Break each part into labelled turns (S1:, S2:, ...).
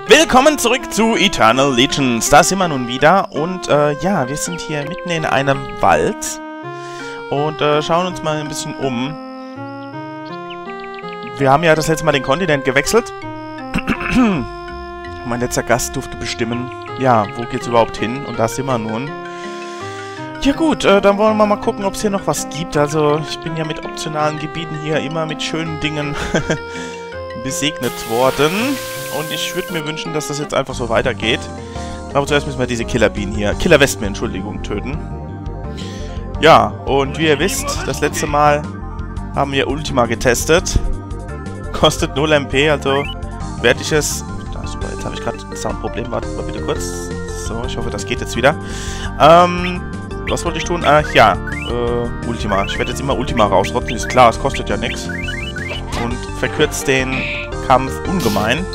S1: Willkommen zurück zu Eternal Legends. Da sind wir nun wieder und ja, wir sind hier mitten in einem Wald und schauen uns mal ein bisschen um. Wir haben ja das letzte Mal den Kontinent gewechselt. Mein letzter Gast durfte bestimmen, ja, wo geht's überhaupt hin? Und da sind wir nun. Ja gut, dann wollen wir mal gucken, ob es hier noch was gibt. Also, ich bin ja mit optionalen Gebieten hier immer mit schönen Dingen besegnet worden. Und ich würde mir wünschen, dass das jetzt einfach so weitergeht. Aber zuerst müssen wir diese Killerbienen hier, Killerwespen, Entschuldigung, töten. Ja, und wie ihr wisst, das letzte Mal haben wir Ultima getestet. Kostet 0 MP, also werde ich es... Super, jetzt habe ich gerade ein Soundproblem. Wartet mal bitte kurz. So, ich hoffe, das geht jetzt wieder. Was wollte ich tun? Ja, Ultima. Ich werde jetzt immer Ultima rausrotten. Ist klar, es kostet ja nichts. Und verkürzt den Kampf ungemein.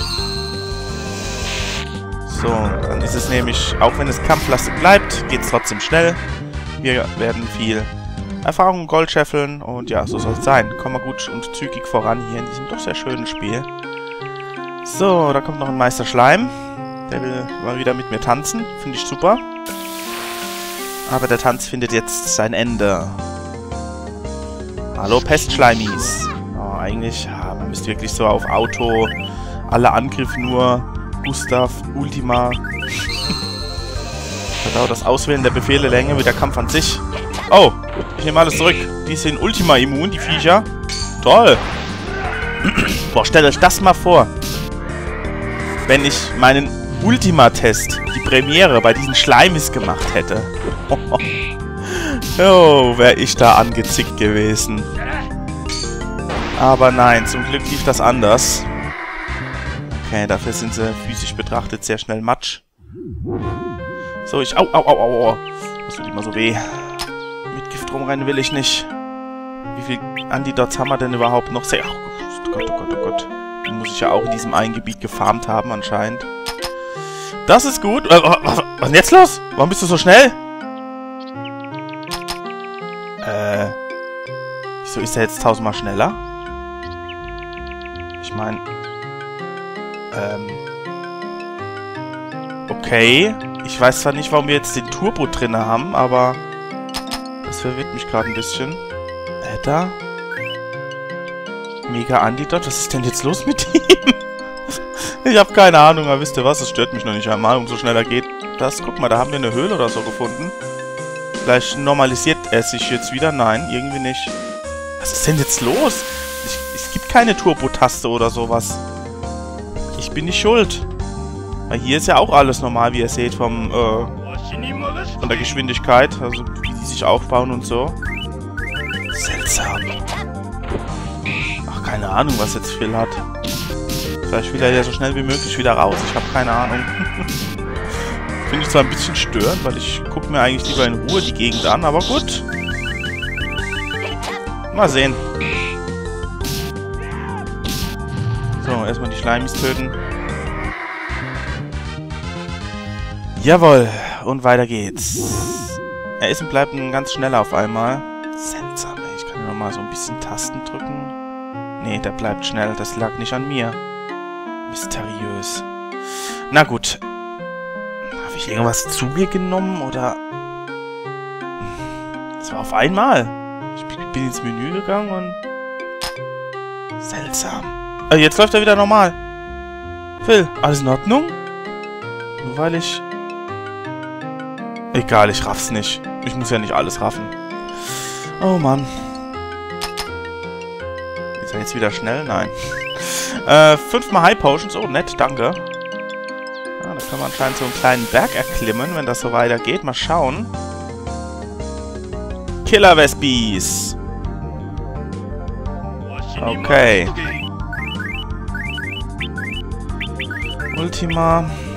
S1: So, dann ist es nämlich, auch wenn es kampflastig bleibt, geht es trotzdem schnell. Wir werden viel Erfahrung Gold scheffeln und ja, so soll es sein. Kommen wir gut und zügig voran hier in diesem doch sehr schönen Spiel. So, da kommt noch ein Meister Schleim. Der will mal wieder mit mir tanzen. Finde ich super. Aber der Tanz findet jetzt sein Ende. Hallo Pestschleimis. Oh, eigentlich, ja, man müsste wirklich so auf Auto alle Angriffe nur Gustav, Ultima. Da dauert das Auswählen der Befehle länger wie der Kampf an sich. Oh, ich nehme alles zurück. Die sind Ultima immun, die Viecher. Toll. Boah, stellt euch das mal vor. Wenn ich meinen Ultima-Test, die Premiere bei diesen Schleimis gemacht hätte. Oh, wäre ich da angezickt gewesen. Aber nein, zum Glück lief das anders. Okay, dafür sind sie physisch betrachtet sehr schnell matsch. So, ich... Au. Das tut immer so weh. Mit Gift rumrennen will ich nicht. Wie viel Antidots haben wir denn überhaupt noch? Oh Gott. Den muss ich ja auch in diesem einen Gebiet gefarmt haben anscheinend. Das ist gut. Was ist denn jetzt los? Warum bist du so schnell? Wieso ist er jetzt 1000-mal schneller? Ich meine... Okay. Ich weiß zwar nicht, warum wir jetzt den Turbo drin haben, aber... Das verwirrt mich gerade ein bisschen. Da? Mega Antidot? Was ist denn jetzt los mit ihm? Ich habe keine Ahnung, aber wisst ihr was? Das stört mich noch nicht einmal, umso schneller geht das. Guck mal, da haben wir eine Höhle oder so gefunden. Vielleicht normalisiert er sich jetzt wieder. Nein, irgendwie nicht. Was ist denn jetzt los? Es gibt keine Turbo-Taste oder sowas. Ich bin nicht schuld. Weil hier ist ja auch alles normal, wie ihr seht, von der Geschwindigkeit. Also wie die sich aufbauen und so. Seltsam. Ach, keine Ahnung, was jetzt Phil hat. Vielleicht will er ja so schnell wie möglich wieder raus. Ich habe keine Ahnung. Finde ich zwar ein bisschen störend, weil ich gucke mir eigentlich lieber in Ruhe die Gegend an, aber gut. Mal sehen. So, erstmal die Schleimis töten. Jawohl, und weiter geht's. Er ist und bleibt ein ganz schneller auf einmal. Seltsam, ey. Ich kann ja nochmal so ein bisschen Tasten drücken. Nee, der bleibt schnell. Das lag nicht an mir. Mysteriös. Na gut. Habe ich irgendwas zu mir genommen, oder... Das war auf einmal. Ich bin ins Menü gegangen und... Seltsam. Jetzt läuft er wieder normal. Phil, alles in Ordnung? Nur weil ich... Egal, ich raff's nicht. Ich muss ja nicht alles raffen. Oh Mann. Ist er jetzt wieder schnell? Nein. 5-mal High Potions. Oh, nett, danke. Ja, da können wir anscheinend so einen kleinen Berg erklimmen, wenn das so weitergeht. Mal schauen. Killer Wespis. Okay. Ultima.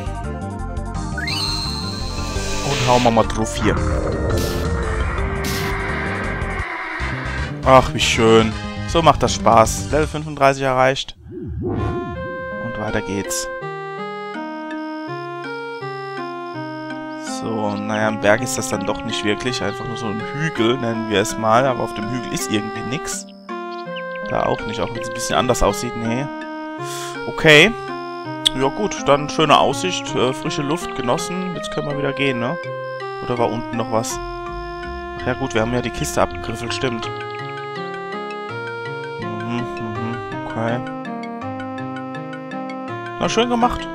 S1: Und hauen wir mal drauf hier. Ach, wie schön. So macht das Spaß. Level 35 erreicht. Und weiter geht's. So, naja, ein Berg ist das dann doch nicht wirklich. Einfach nur so ein Hügel, nennen wir es mal. Aber auf dem Hügel ist irgendwie nichts. Da auch nicht, auch wenn es ein bisschen anders aussieht. Nee. Okay. Ja gut, dann schöne Aussicht, frische Luft genossen. Jetzt können wir wieder gehen, ne? Oder war unten noch was? Ach ja gut, wir haben ja die Kiste abgegriffelt, stimmt. Okay. Na, schön gemacht.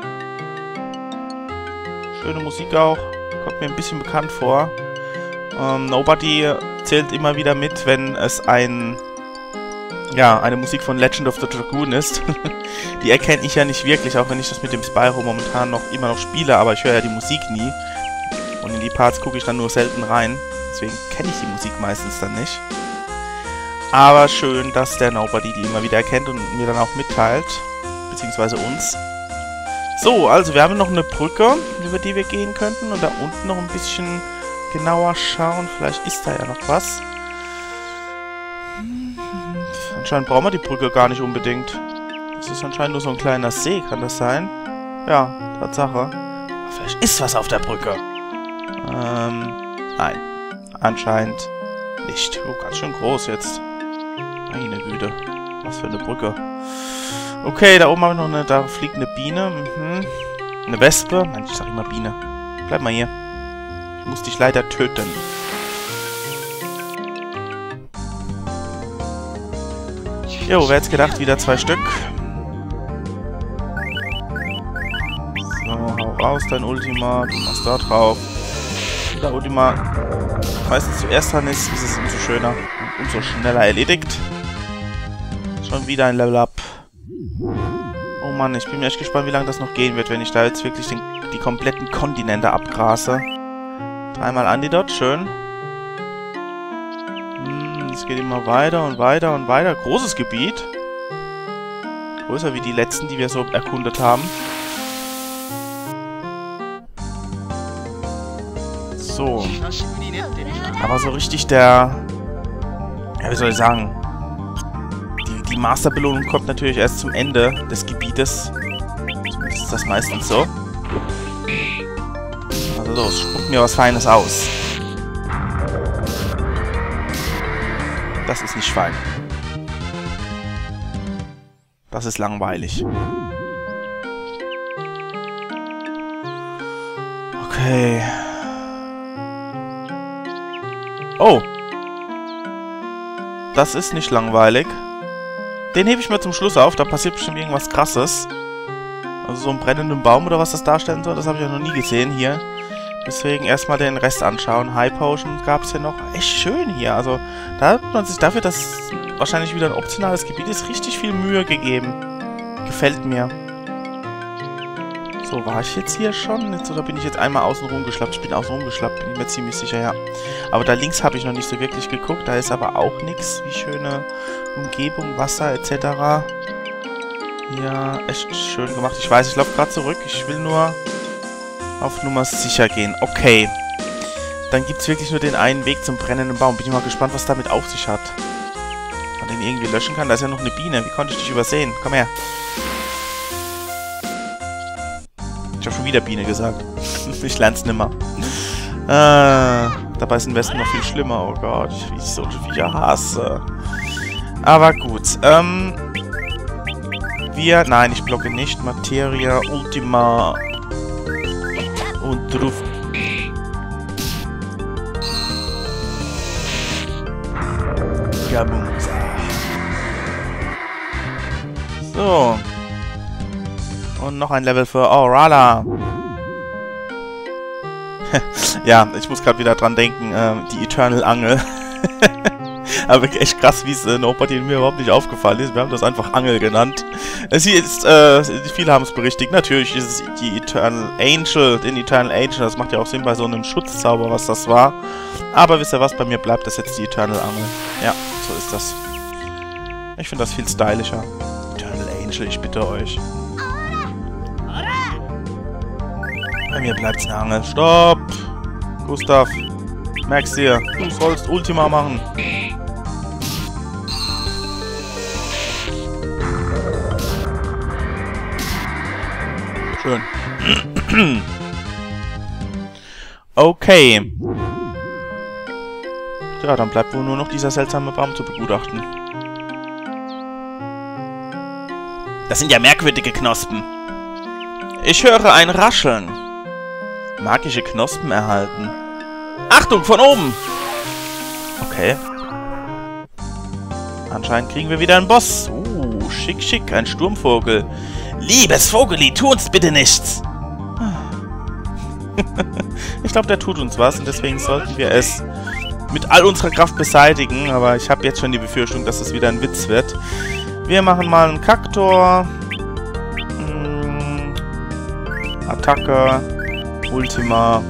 S1: Schöne Musik auch. Kommt mir ein bisschen bekannt vor. Nobody zählt immer wieder mit, wenn es eine Musik von Legend of the Dragoon ist. Die erkenne ich ja nicht wirklich, auch wenn ich das mit dem Spyro momentan immer noch spiele, aber ich höre ja die Musik nie. Und in die Parts gucke ich dann nur selten rein. Deswegen kenne ich die Musik meistens dann nicht. Aber schön, dass der Nobody die immer wieder erkennt und mir dann auch mitteilt. Beziehungsweise uns. So, also wir haben noch eine Brücke, über die wir gehen könnten. Und da unten noch ein bisschen genauer schauen. Vielleicht ist da ja noch was. Anscheinend brauchen wir die Brücke gar nicht unbedingt. Das ist anscheinend nur so ein kleiner See, kann das sein? Ja, Tatsache. Aber vielleicht ist was auf der Brücke. Nein. Anscheinend nicht. Oh, ganz schön groß jetzt. Meine Güte. Was für eine Brücke. Okay, da oben haben wir noch da fliegt eine Biene. Eine Wespe. Nein, ich sag immer Biene. Bleib mal hier. Ich muss dich leider töten. Jo, wer hätte gedacht, wieder 2 Stück. So, hau raus, dein Ultima. Du machst da drauf. Der Ultima meistens zuerst dran ist es umso schöner und umso schneller erledigt. Schon wieder ein Level Up. Oh Mann, ich bin mir echt gespannt, wie lange das noch gehen wird, wenn ich da jetzt wirklich die kompletten Kontinente abgrase. 3-mal Antidot, schön. Es geht immer weiter und weiter und weiter. Großes Gebiet. Größer wie die letzten, die wir so erkundet haben. So. Aber so richtig ja, wie soll ich sagen? Die Masterbelohnung kommt natürlich erst zum Ende des Gebietes. Zumindest ist das meistens so. Also los, spuck mir was Feines aus. Das ist nicht fein. Das ist langweilig. Okay. Oh. Das ist nicht langweilig. Den hebe ich mir zum Schluss auf. Da passiert bestimmt irgendwas Krasses. Also so einen brennenden Baum oder was das darstellen soll, das habe ich ja noch nie gesehen hier. Deswegen erstmal den Rest anschauen. High Potion gab es ja noch. Echt schön hier. Also da hat man sich dafür, dass wahrscheinlich wieder ein optionales Gebiet ist, richtig viel Mühe gegeben. Gefällt mir. So, war ich jetzt hier schon? Jetzt, oder bin ich jetzt einmal außen rumgeschlappt? Ich bin außen rumgeschlappt, bin ich mir ziemlich sicher, ja. Aber da links habe ich noch nicht so wirklich geguckt. Da ist aber auch nichts. Wie schöne Umgebung, Wasser etc. Ja, echt schön gemacht. Ich weiß, ich laufe gerade zurück. Ich will nur auf Nummer sicher gehen. Okay. Dann gibt es wirklich nur den einen Weg zum brennenden Baum. Bin ich mal gespannt, was damit auf sich hat. Ob man den irgendwie löschen kann. Da ist ja noch eine Biene. Wie konnte ich dich übersehen? Komm her. Ich habe schon wieder Biene gesagt. Ich lern's nimmer. Dabei ist im Westen noch viel schlimmer. Oh Gott, wie ich so Viecher hasse. Aber gut. Nein, ich blocke nicht. Materia, Ultima und Druf. So. Und noch ein Level für Aurala. Ja, ich muss gerade wieder dran denken, die Eternal Angel. Aber echt krass, wie es Nobody mir überhaupt nicht aufgefallen ist. Wir haben das einfach Angel genannt. Sie ist, viele haben es berichtigt. Natürlich ist es die Eternal Angel, den Eternal Angel. Das macht ja auch Sinn bei so einem Schutzzauber, was das war. Aber wisst ihr was, bei mir bleibt das jetzt die Eternal Angel. Ja, so ist das. Ich finde das viel stylischer. Eternal Angel, ich bitte euch. Bei mir bleibt's eine Angel. Stopp! Gustav, merkst dir, du sollst Ultima machen. Schön. Okay. Ja, dann bleibt wohl nur noch dieser seltsame Baum zu begutachten. Das sind ja merkwürdige Knospen. Ich höre ein Rascheln. Magische Knospen erhalten. Achtung, von oben! Okay. Anscheinend kriegen wir wieder einen Boss. Schick, schick, ein Sturmvogel. Liebes Vogeli, tu uns bitte nichts! Ich glaube, der tut uns was und deswegen sollten wir es mit all unserer Kraft beseitigen. Aber ich habe jetzt schon die Befürchtung, dass es wieder ein Witz wird. Wir machen mal einen Kaktor. Attacke. Ultima.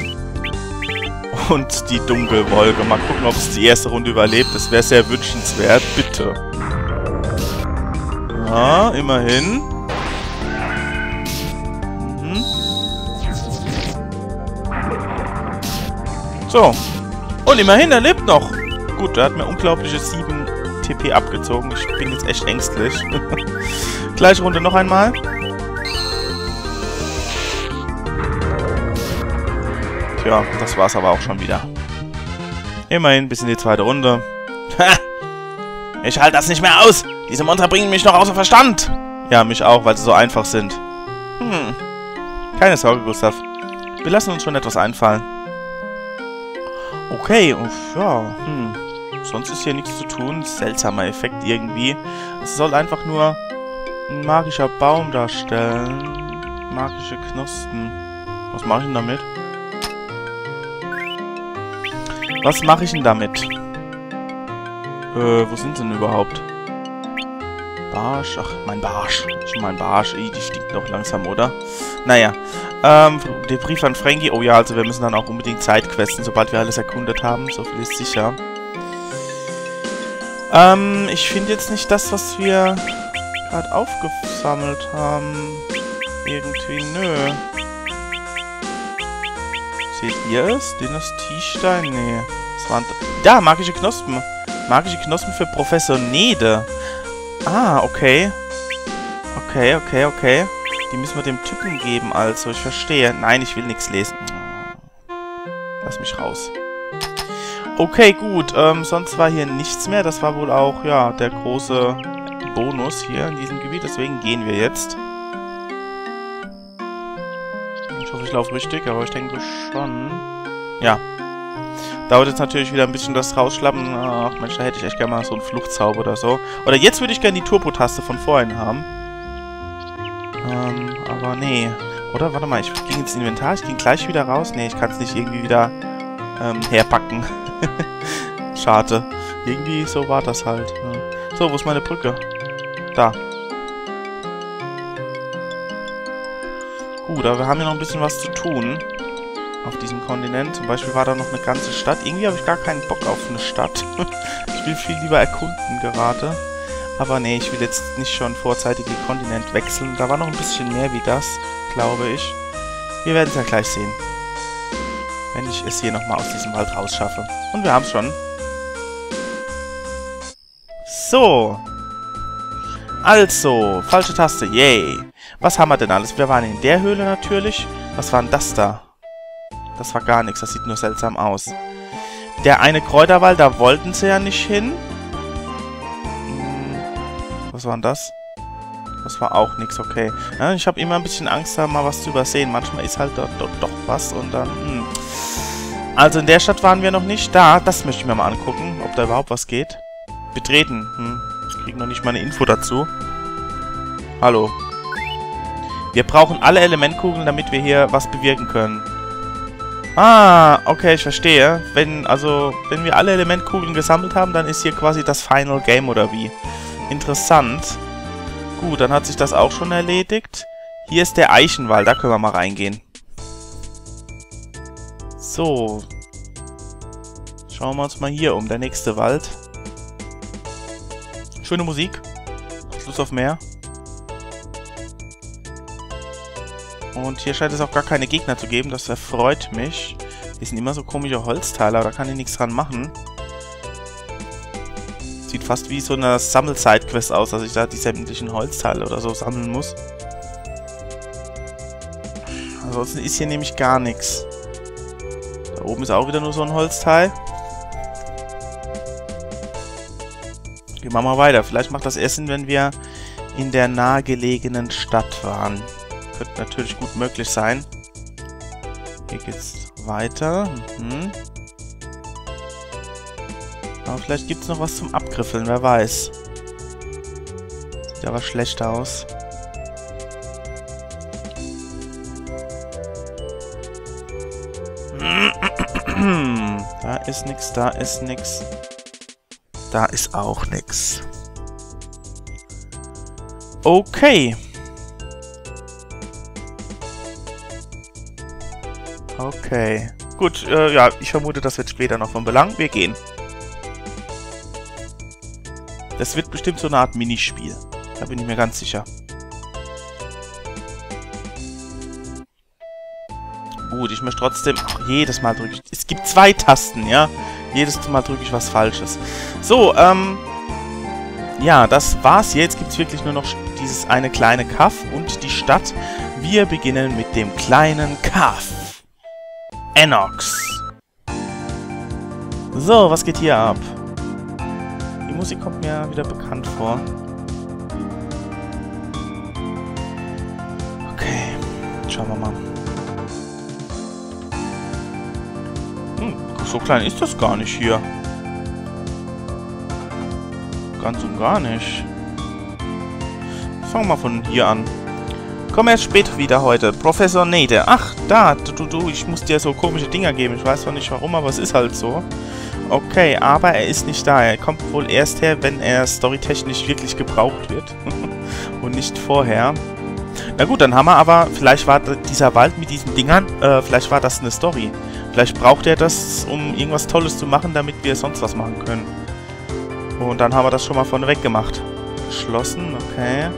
S1: Und die Dunkelwolke. Mal gucken, ob es die erste Runde überlebt. Das wäre sehr wünschenswert. Bitte. Ja, immerhin. So. Und immerhin, er lebt noch. Gut, er hat mir unglaubliche 7 TP abgezogen. Ich bin jetzt echt ängstlich. Gleiche Runde noch einmal. Tja, das war's aber auch schon wieder. Immerhin bis in die zweite Runde. Ha! Ich halte das nicht mehr aus. Diese Monster bringen mich noch außer Verstand. Ja, mich auch, weil sie so einfach sind. Keine Sorge, Gustav. Wir lassen uns schon etwas einfallen. Okay, ja, sonst ist hier nichts zu tun. Seltsamer Effekt irgendwie. Es soll einfach nur ein magischer Baum darstellen. Magische Knospen. Was mache ich denn damit? Was mache ich denn damit? Wo sind sie denn überhaupt? Barsch? Ach, mein Barsch. Nicht mein Barsch. Die stinkt noch langsam, oder? Naja. Der Brief an Frankie. Oh ja, also wir müssen dann auch unbedingt Sidequesten, sobald wir alles erkundet haben. So viel ist sicher. Ich finde jetzt nicht das, was wir gerade aufgesammelt haben. Irgendwie, nö. Seht ihr es? Dynastiestein? Nee. Das waren... Da, magische Knospen. Magische Knospen für Professor Nede. Ah, okay. Okay. Die müssen wir dem Typen geben, also. Ich verstehe. Nein, ich will nichts lesen. Lass mich raus. Okay, gut. Sonst war hier nichts mehr. Das war wohl auch, ja, der große Bonus hier in diesem Gebiet. Deswegen gehen wir jetzt. Ich hoffe, ich laufe richtig, aber ich denke schon. Ja. Dauert jetzt natürlich wieder ein bisschen das Rausschlappen. Ach Mensch, da hätte ich echt gerne mal so einen Fluchtzauber oder so. Oder jetzt würde ich gerne die Turbo-Taste von vorhin haben. Aber nee. Oder? Warte mal, ich ging ins Inventar. Ich ging gleich wieder raus. Nee, ich kann es nicht irgendwie wieder herpacken. Schade. Irgendwie so war das halt. Ja. So, wo ist meine Brücke? Da. Gut, aber wir haben ja noch ein bisschen was zu tun. Auf diesem Kontinent. Zum Beispiel war da noch eine ganze Stadt. Irgendwie habe ich gar keinen Bock auf eine Stadt. Ich will viel lieber erkunden gerade. Aber nee, ich will jetzt nicht schon vorzeitig den Kontinent wechseln. Da war noch ein bisschen mehr wie das, glaube ich. Wir werden es ja gleich sehen. Wenn ich es hier nochmal aus diesem Wald rausschaffe. Und wir haben es schon. So. Also, falsche Taste. Yay. Was haben wir denn alles? Wir waren in der Höhle natürlich. Was war denn das da? Das war gar nichts. Das sieht nur seltsam aus. Der eine Kräuterwald, da wollten sie ja nicht hin. Was war denn das? Das war auch nichts, okay. Ja, ich habe immer ein bisschen Angst, da mal was zu übersehen. Manchmal ist halt doch was und dann... Also in der Stadt waren wir noch nicht. Da, das möchte ich mir mal angucken, ob da überhaupt was geht. Betreten. Ich kriege noch nicht mal eine Info dazu. Hallo. Wir brauchen alle Elementkugeln, damit wir hier was bewirken können. Ah, okay, ich verstehe. Wenn wir alle Elementkugeln gesammelt haben, dann ist hier quasi das Final Game, oder wie? Interessant. Gut, dann hat sich das auch schon erledigt. Hier ist der Eichenwald, da können wir mal reingehen. So. Schauen wir uns mal hier um, der nächste Wald. Schöne Musik. Lust auf mehr. Und hier scheint es auch gar keine Gegner zu geben, das erfreut mich. Die sind immer so komische Holzteile, aber da kann ich nichts dran machen. Sieht fast wie so eine Sammel-Sidequest aus, dass ich da die sämtlichen Holzteile oder so sammeln muss. Ansonsten ist hier nämlich gar nichts. Da oben ist auch wieder nur so ein Holzteil. Gehen wir mal weiter. Vielleicht macht das erst Sinn, wenn wir in der nahegelegenen Stadt waren. könnte natürlich gut möglich sein. Hier geht's weiter. Aber vielleicht gibt es noch was zum Abgriffeln, wer weiß. Sieht aber schlecht aus. Da ist nix, da ist nix. Da ist auch nix. Okay. Okay. Gut, ja, ich vermute, das wird später noch von Belang. Wir gehen. Das wird bestimmt so eine Art Minispiel. Da bin ich mir ganz sicher. Gut, ich möchte trotzdem... Ach, jedes Mal drücke ich... Es gibt 2 Tasten, ja? Jedes Mal drücke ich was Falsches. So, ja, das war's. Jetzt gibt's wirklich nur noch dieses eine kleine Kaff und die Stadt. Wir beginnen mit dem kleinen Kaff. Enox. So, was geht hier ab? Die Musik kommt mir wieder bekannt vor. Okay, schauen wir mal. So klein ist das gar nicht hier. Ganz und gar nicht. Fangen wir mal von hier an. Komm erst später wieder heute. Professor Nede. Ach, da. Du. Ich muss dir so komische Dinger geben. Ich weiß zwar nicht warum, aber es ist halt so. Okay, aber er ist nicht da. Er kommt wohl erst her, wenn er storytechnisch wirklich gebraucht wird. Und nicht vorher. Na gut, dann haben wir aber... Vielleicht war dieser Wald mit diesen Dingern... vielleicht war das eine Story. Vielleicht braucht er das, um irgendwas Tolles zu machen, damit wir sonst was machen können. Und dann haben wir das schon mal vorneweg gemacht. Geschlossen, okay.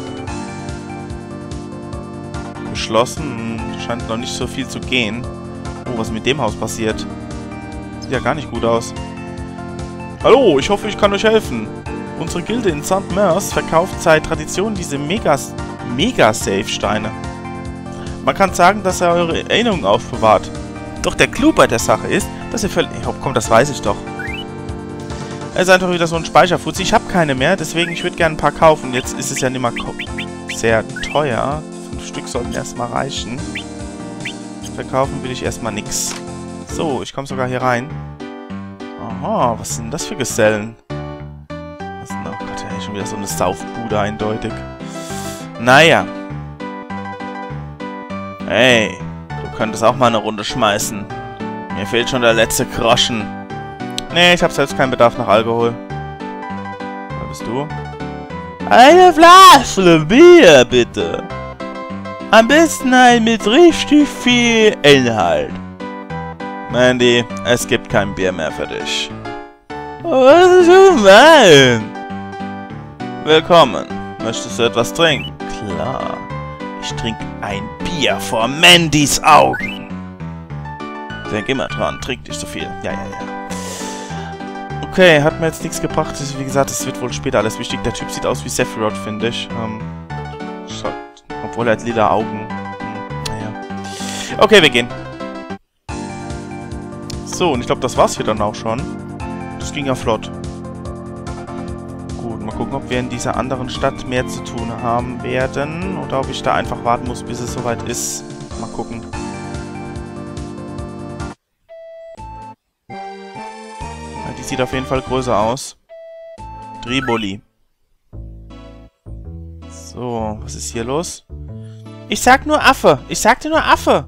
S1: Geschlossen. Scheint noch nicht so viel zu gehen. Oh, was ist mit dem Haus passiert? Sieht ja gar nicht gut aus. Hallo, ich hoffe, ich kann euch helfen. Unsere Gilde in St. Mers verkauft seit Tradition diese Mega-Safe-Steine. Man kann sagen, dass er eure Erinnerungen aufbewahrt. Doch der Clou bei der Sache ist, dass ihr völlig... Oh, komm, das weiß ich doch. Er ist einfach wieder so ein Speicherfutz. Ich habe keine mehr, deswegen ich würde gerne ein paar kaufen. Jetzt ist es ja nicht mal sehr teuer. 5 Stück sollten erstmal reichen. Verkaufen will ich erstmal nix. So, ich komme sogar hier rein. Aha, was sind das für Gesellen? Was denn? Oh Gott, ja, schon wieder so eine Saufbude eindeutig. Naja. Hey. Du könntest auch mal eine Runde schmeißen. Mir fehlt schon der letzte Groschen. Nee, ich habe selbst keinen Bedarf nach Alkohol. Wer bist du? Eine Flasche Bier, bitte. Am besten ein mit richtig viel Inhalt. Mandy, es gibt kein Bier mehr für dich. Was ist gemein? Willkommen. Möchtest du etwas trinken? Klar. Ich trinke ein Bier vor Mandys Augen. Denk immer dran, trink nicht so viel. Ja. Okay, hat mir jetzt nichts gebracht. Wie gesagt, es wird wohl später alles wichtig. Der Typ sieht aus wie Sephiroth, finde ich. Obwohl er hat lila Augen. Naja. Okay, wir gehen. So, und ich glaube, das war's hier dann auch schon. Das ging ja flott. Gut, mal gucken, ob wir in dieser anderen Stadt mehr zu tun haben werden. Oder ob ich da einfach warten muss, bis es soweit ist. Mal gucken. Ja, die sieht auf jeden Fall größer aus. Triboli. So, was ist hier los? Ich sag nur Affe. Ich sagte nur Affe.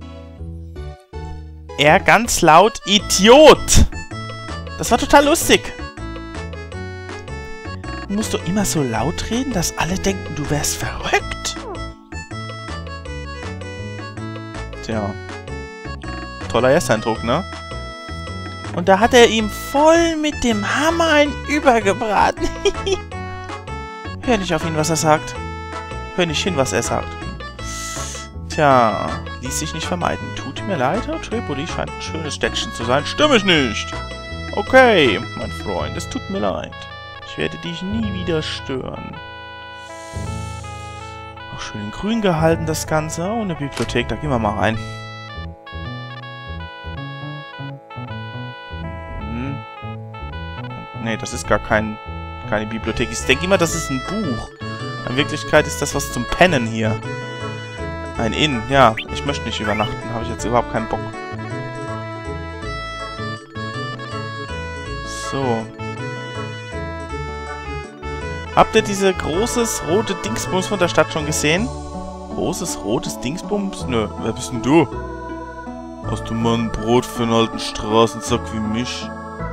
S1: Er ganz laut Idiot. Das war total lustig. Musst du immer so laut reden, dass alle denken, du wärst verrückt? Tja. Toller Ersteindruck, ne? Und da hat er ihm voll mit dem Hammer einen übergebraten. Hör nicht auf ihn, was er sagt. Hör nicht hin, was er sagt. Tja, ließ sich nicht vermeiden. Tut mir leid, Tripoli scheint ein schönes Städtchen zu sein. Stimme ich nicht. Okay, mein Freund, es tut mir leid. Ich werde dich nie wieder stören. Auch schön in grün gehalten, das Ganze. Oh, eine Bibliothek, da gehen wir mal rein. Nee, das ist gar keine Bibliothek. Ich denke immer, das ist ein Buch. In Wirklichkeit ist das was zum Pennen hier. Ein Inn, ja. Ich möchte nicht übernachten. Habe ich jetzt überhaupt keinen Bock. So. Habt ihr diese großes rote Dingsbums von der Stadt schon gesehen? Großes rotes Dingsbums? Nö. Wer bist denn du? Hast du mal ein Brot für einen alten Straßensack wie mich?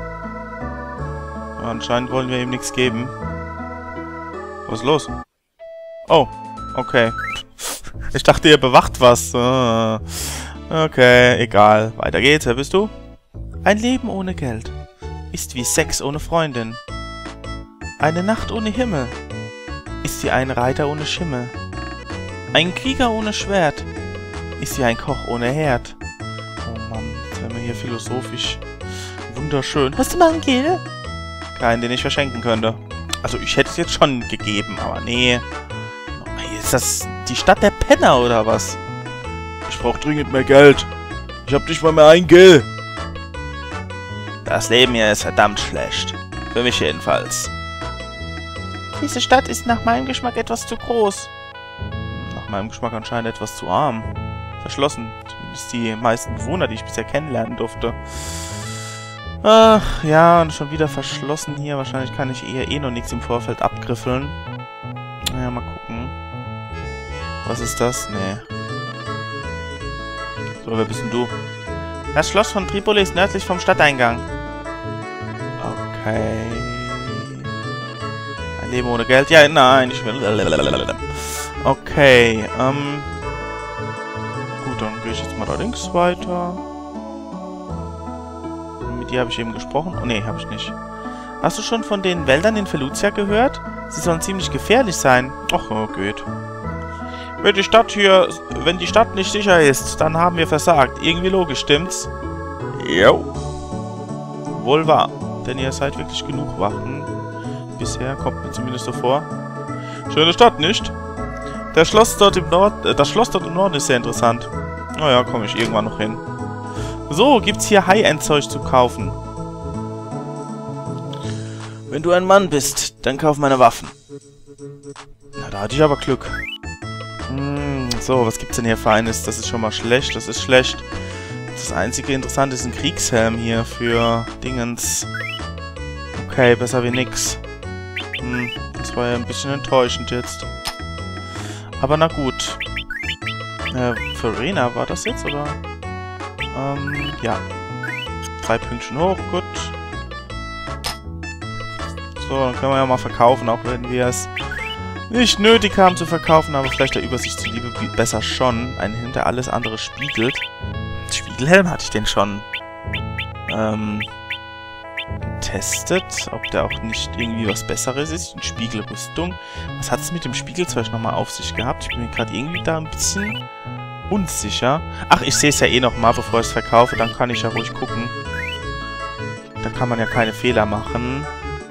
S1: Ja, anscheinend wollen wir ihm nichts geben. Was ist los? Oh, okay. Ich dachte, ihr bewacht was. Okay, egal. Weiter geht's. Wer bist du? Ein Leben ohne Geld ist wie Sex ohne Freundin. Eine Nacht ohne Himmel ist wie ein Reiter ohne Schimmel. Ein Krieger ohne Schwert ist wie ein Koch ohne Herd. Oh Mann, jetzt werden wir hier philosophisch. Wunderschön. Hast du mal einen Gel? Keinen, den ich verschenken könnte. Also ich hätte es jetzt schon gegeben, aber nee. Ist das die Stadt der Penner oder was? Ich brauche dringend mehr Geld. Ich hab nicht mal mehr ein Gel. Das Leben hier ist verdammt schlecht. Für mich jedenfalls. Diese Stadt ist nach meinem Geschmack etwas zu groß. Nach meinem Geschmack anscheinend etwas zu arm. Verschlossen. Zumindest die meisten Bewohner, die ich bisher kennenlernen durfte. Ach, ja, und schon wieder verschlossen hier. Wahrscheinlich kann ich eher noch nichts im Vorfeld abgriffeln. Naja, mal gucken. Was ist das? Nee. So, wer bist denn du? Das Schloss von Tripoli ist nördlich vom Stadteingang. Okay. Ein Leben ohne Geld? Ja, nein, ich will... Okay, gut, dann gehe ich jetzt mal da links weiter. Mit dir habe ich eben gesprochen. Oh, nee, habe ich nicht. Hast du schon von den Wäldern in Felucia gehört? Sie sollen ziemlich gefährlich sein. Ach, oh, geht. Wenn die Stadt nicht sicher ist, dann haben wir versagt. Irgendwie logisch, stimmt's? Jo. Wohl wahr. Denn ihr seid wirklich genug Wachen. Bisher kommt mir zumindest so vor. Schöne Stadt, nicht? Das Schloss dort im Norden ist sehr interessant. Naja, komme ich irgendwann noch hin. So, gibt's hier High-End-Zeug zu kaufen. Wenn du ein Mann bist, dann kauf meine Waffen. Na, da hatte ich aber Glück. So, was gibt's denn hier Feines? Das ist schon mal schlecht, das ist schlecht. Das einzige Interessante ist ein Kriegshelm hier für Dingens. Okay, besser wie nix. Das war ja ein bisschen enttäuschend jetzt. Aber na gut. Für Rena war das jetzt, oder? Ja. 3 Pünktchen hoch, gut. So, dann können wir ja mal verkaufen, auch wenn wir es nicht nötig haben zu verkaufen, aber vielleicht der Übersicht zuliebe besser schon. Ein hinter alles andere spiegelt. Spiegelhelm hatte ich den schon getestet, ob der auch nicht irgendwie was Besseres ist. Eine Spiegelrüstung. Was hat es mit dem Spiegelzeug nochmal auf sich gehabt? Ich bin mir gerade irgendwie da ein bisschen unsicher. Ach, ich sehe es ja eh nochmal, bevor ich es verkaufe. Dann kann ich ja ruhig gucken. Da kann man ja keine Fehler machen.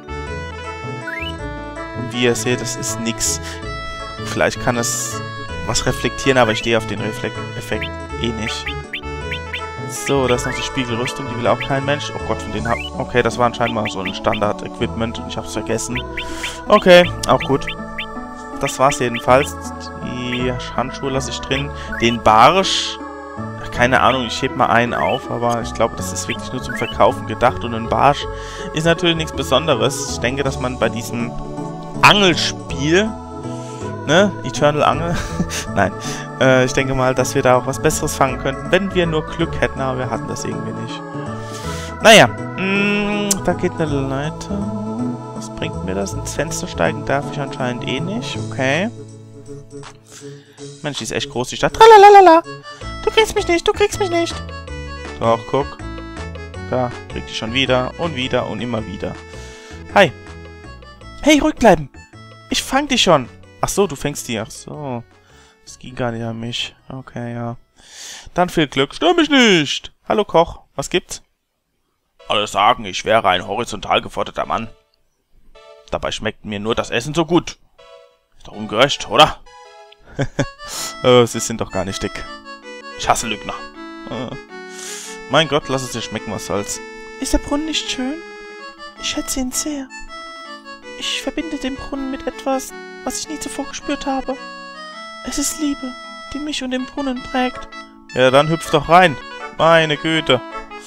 S1: Und wie ihr seht, das ist nix. Vielleicht kann es was reflektieren, aber ich stehe auf den Effekt eh nicht. So, da ist noch die Spiegelrüstung, die will auch kein Mensch. Oh Gott, von denen hab... Okay, das war anscheinend mal so ein Standard-Equipment und ich hab's vergessen. Okay, auch gut. Das war's jedenfalls. Die Handschuhe lasse ich drin. Den Barsch... Keine Ahnung, ich heb mal einen auf, aber ich glaube, das ist wirklich nur zum Verkaufen gedacht. Und ein Barsch ist natürlich nichts Besonderes. Ich denke, dass man bei diesem Angelspiel... Ne? Eternal Angel? Nein. Ich denke mal, dass wir da auch was Besseres fangen könnten, wenn wir nur Glück hätten, aber wir hatten das irgendwie nicht. Naja. Da geht eine Leiter. Was bringt mir das? Ins Fenster steigen darf ich anscheinend eh nicht. Okay. Mensch, die ist echt groß, die Stadt. Tralalala. Du kriegst mich nicht, du kriegst mich nicht. Doch, guck. Da, krieg ich schon wieder und immer wieder. Hi. Hey, ruhig bleiben. Ich fang dich schon. Ach so, du fängst die. Ach so. Das ging gar nicht an mich. Okay, ja. Dann viel Glück. Stör mich nicht. Hallo Koch. Was gibt's? Alle sagen, ich wäre ein horizontal geforderter Mann. Dabei schmeckt mir nur das Essen so gut. Ist doch ungerecht, oder? Sie sind doch gar nicht dick. Ich hasse Lügner. Mein Gott, lass es dir schmecken, was soll's. Ist der Brunnen nicht schön? Ich schätze ihn sehr. Ich verbinde den Brunnen mit etwas, was ich nie zuvor gespürt habe. Es ist Liebe. die mich und den Brunnen prägt. Ja, dann hüpf doch rein. Meine Güte.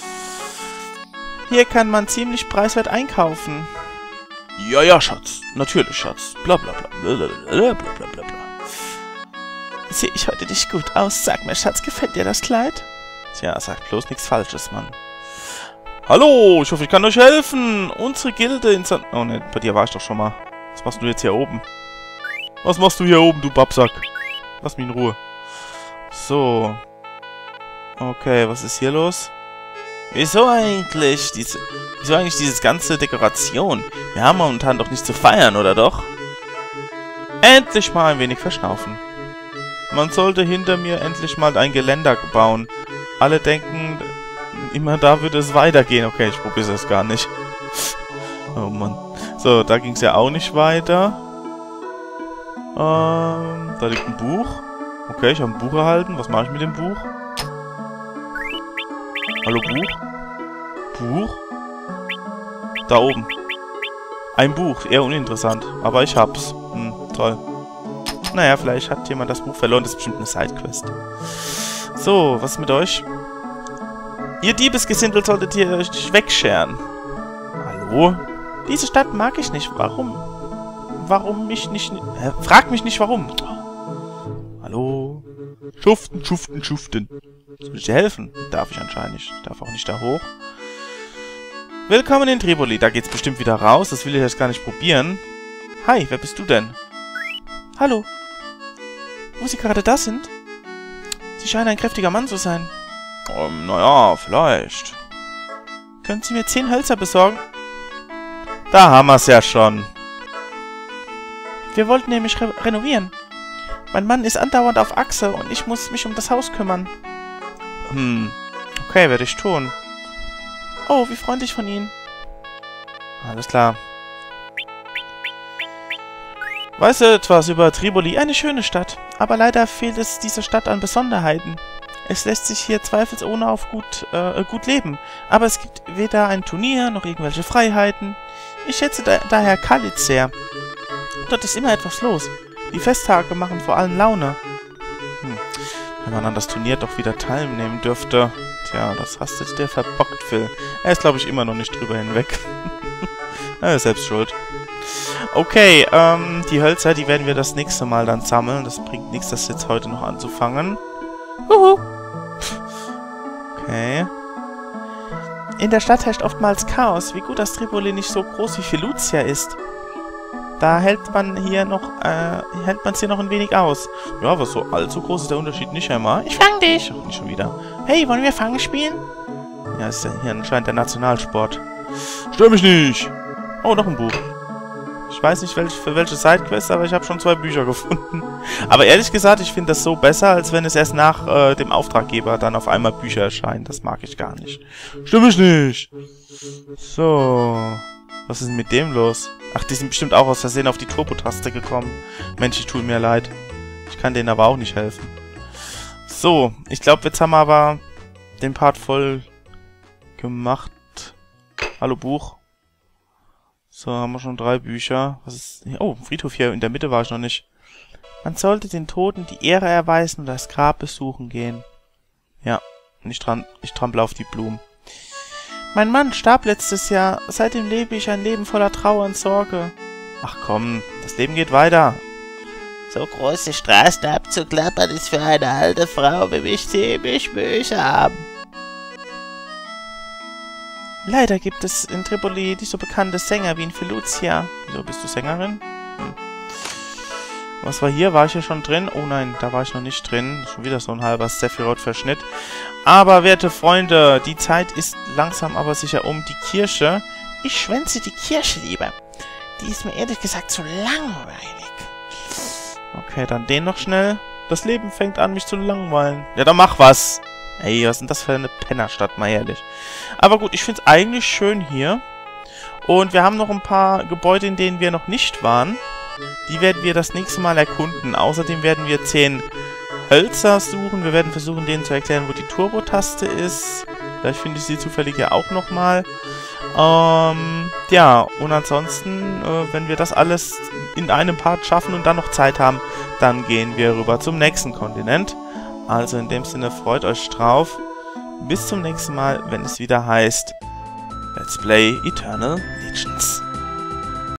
S1: Hier kann man ziemlich preiswert einkaufen. Ja, ja, Schatz. Natürlich, Schatz. Bla bla bla bla bla bla bla bla. Sehe ich heute nicht gut aus? Sag mir, Schatz, gefällt dir das Kleid? Tja, sag bloß nichts Falsches, Mann. Hallo, ich hoffe, ich kann euch helfen. Unsere Gilde in San... Oh ne, bei dir war ich doch schon mal. Was machst du jetzt hier oben? Was machst du hier oben, du Babsack? Lass mich in Ruhe. So. Okay, was ist hier los? Wieso eigentlich dieses ganze Dekoration? Wir haben momentan doch nichts zu feiern, oder doch? Endlich mal ein wenig verschnaufen. Man sollte hinter mir endlich mal ein Geländer bauen. Alle denken, immer da würde es weitergehen. Okay, ich probiere es gar nicht. Oh Mann. So, da ging es ja auch nicht weiter. Da liegt ein Buch. Okay, ich habe ein Buch erhalten. Was mache ich mit dem Buch? Hallo, Buch? Buch? Da oben. Ein Buch. Eher uninteressant. Aber ich hab's. Toll. Naja, vielleicht hat jemand das Buch verloren. Das ist bestimmt eine Sidequest. So, was ist mit euch? Ihr Diebesgesindel solltet ihr euch wegscheren. Hallo? Diese Stadt mag ich nicht. Warum? Warum mich nicht... frag mich nicht, warum. Hallo? Schuften, schuften, schuften. Soll ich dir helfen? Darf ich anscheinend nicht. Darf auch nicht da hoch. Willkommen in Triboli. Da geht's bestimmt wieder raus. Das will ich jetzt gar nicht probieren. Hi, wer bist du denn? Hallo. Wo Sie gerade da sind? Sie scheinen ein kräftiger Mann zu sein. Naja, vielleicht. Können Sie mir 10 Hölzer besorgen? Da haben wir's ja schon. Wir wollten nämlich renovieren. Mein Mann ist andauernd auf Achse und ich muss mich um das Haus kümmern. Okay, werde ich tun. Oh, wie freundlich von Ihnen. Alles klar. Weißt du etwas über Triboli? Eine schöne Stadt. Aber leider fehlt es dieser Stadt an Besonderheiten. Es lässt sich hier zweifelsohne auf gut leben. Aber es gibt weder ein Turnier noch irgendwelche Freiheiten. Ich schätze daher Kalitz sehr. Dort ist immer etwas los. Die Festtage machen vor allem Laune. Wenn man an das Turnier doch wieder teilnehmen dürfte. Tja, das hast jetzt der verbockt, Phil. Er ist, glaube ich, immer noch nicht drüber hinweg. Er ist selbst schuld. Okay, die Hölzer, die werden wir das nächste Mal dann sammeln. Das bringt nichts, das jetzt heute noch anzufangen. Huhu. Okay. In der Stadt herrscht oftmals Chaos. Wie gut, dass Triboli nicht so groß wie Felucia ist. Da hält man es hier noch ein wenig aus. Ja, was so allzu groß ist der Unterschied nicht einmal. Ich fang dich! Ach, nicht schon wieder. Hey, wollen wir Fangen spielen? Ja, ist ja hier anscheinend der Nationalsport. Stör mich nicht! Oh, noch ein Buch. Ich weiß nicht für welche Sidequest, aber ich habe schon 2 Bücher gefunden. Aber ehrlich gesagt, ich finde das so besser, als wenn es erst nach dem Auftraggeber dann auf einmal Bücher erscheinen. Das mag ich gar nicht. Stör mich nicht! So. Was ist denn mit dem los? Ach, die sind bestimmt auch aus Versehen auf die Turbo-Taste gekommen. Mensch, ich tue mir leid. Ich kann denen aber auch nicht helfen. So, ich glaube, jetzt haben wir aber den Part voll gemacht. Hallo, Buch. So, haben wir schon 3 Bücher. Was ist... Oh, Friedhof hier. In der Mitte war ich noch nicht. Man sollte den Toten die Ehre erweisen und das Grab besuchen gehen. Ja, ich trampel auf die Blumen. Mein Mann starb letztes Jahr. Seitdem lebe ich ein Leben voller Trauer und Sorge. Ach komm, das Leben geht weiter. So große Straßen abzuklappern ist für eine alte Frau wie mich ziemlich mühsam. Leider gibt es in Triboli nicht so bekannte Sänger wie in Felucia. Wieso, bist du Sängerin? Was war hier? War ich hier schon drin? Oh nein, da war ich noch nicht drin. Schon wieder so ein halber Sephiroth-Verschnitt. Aber, werte Freunde, die Zeit ist langsam aber sicher um. Die Kirche. Ich schwänze die Kirche lieber. Die ist mir ehrlich gesagt zu langweilig. Okay, dann den noch schnell. Das Leben fängt an, mich zu langweilen. Ja, dann mach was. Ey, was ist denn das für eine Pennerstadt, mal ehrlich. Aber gut, ich finde es eigentlich schön hier. Und wir haben noch ein paar Gebäude, in denen wir noch nicht waren. Die werden wir das nächste Mal erkunden. Außerdem werden wir 10 Hölzer suchen. Wir werden versuchen, denen zu erklären, wo die Turbo-Taste ist. Vielleicht finde ich sie zufällig ja auch nochmal. Ja, und ansonsten, wenn wir das alles in einem Part schaffen und dann noch Zeit haben, dann gehen wir rüber zum nächsten Kontinent. Also in dem Sinne, freut euch drauf. Bis zum nächsten Mal, wenn es wieder heißt Let's Play Eternal Legends.